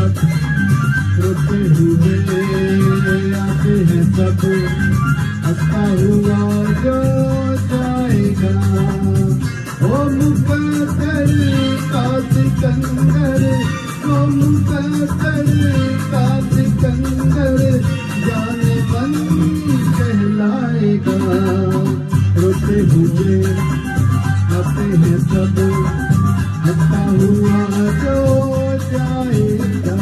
रोते हुए आते हैं सब, हंसता हुआ जो जाएगा। ओ मुकद्दर का सिकंदर, ओ मुकद्दर का सिकंदर, जाने मन कहलाएगा। रोते हुए आते हैं सब, हंसता हुआ जो जाएगा।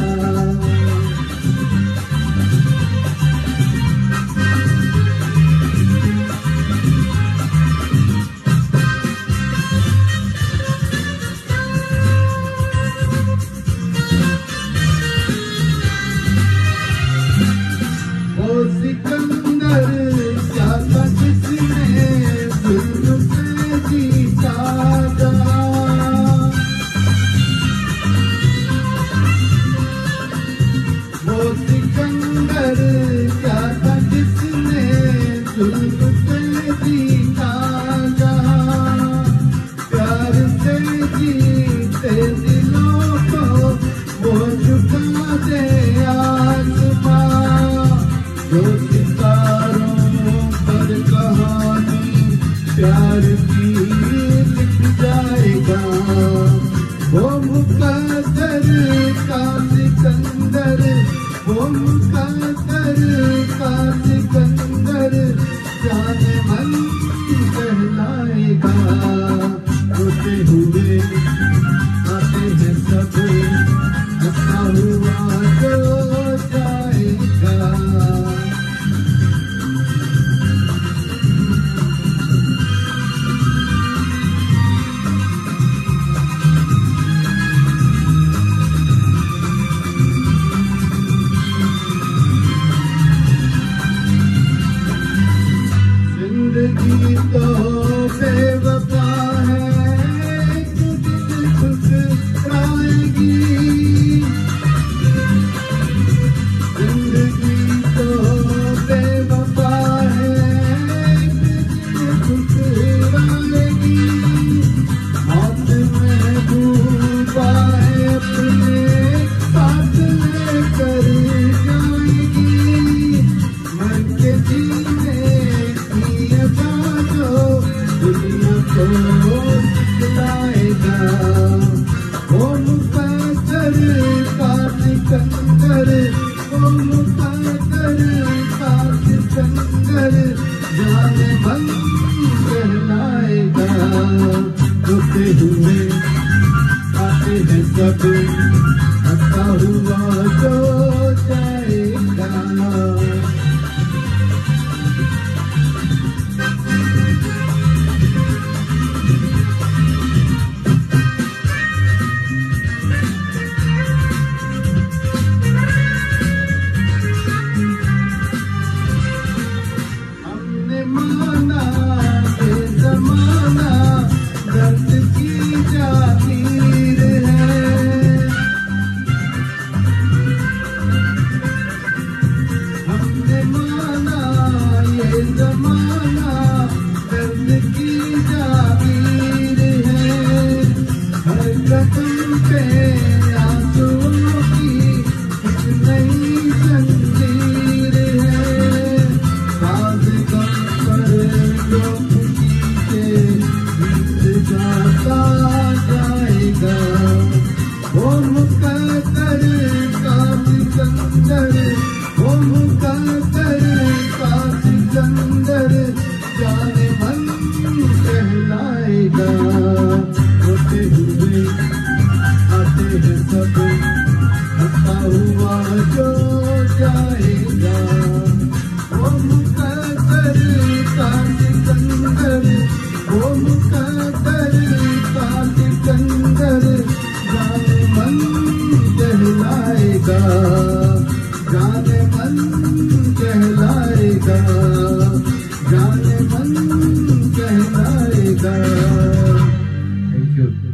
ओ सिकंदर क्या था जिसने जुल्म से जीता जा। वो सिकंदर क्या था जिसने जुल्म से जीता जा। प्यार से जीते दिलों को वो झुका दे आसमां। जो सितारों पर कहानी प्यार की लिख जाएगा। वो मुकद्दर का सिकंदर, वो मुकद्दर का सिकंदर, जाने मन कहलाएगा। रोते हुए आते हैं सब, हंसता हुआ जो जाएगा। जिंदगी तो बेवफा है, एक दिन ठुकराएगी। जिंदगी तो बेवफा है, एक दिन ठुकराएगी। हाथ में डूबा है अपने साथ लेकर जाएगी। मन के जीने दुनिया को दिलाएगा। वो मुकद्दर का सिकंदर, वो मुकद्दर का सिकंदर, जाने मन कहलाएगा। रोते हुए आते हैं सब, हंसता हुआ जो जाएगा। दर्द की जागीर है, हमने माना ये ज़माना दर्द की जागीर है। हर कदम पे आंसुओं की एक नई जंजीर है। साज गम पर लोग जाता जाएगा। वो मुकद्दर का सिकंदर, वो मुकद्दर का सिकंदर, जाने मन कहलाएगा। रोते हुए आते हैं सब, हंसता हुआ जो जाएगा। वो मुकद्दर का सिकंदर, वो मुकद्दर का सिकंदर, जाने मन कहलाएगा। जाने मन कहलाएगा, जाने मन कहलाएगा। Thank you.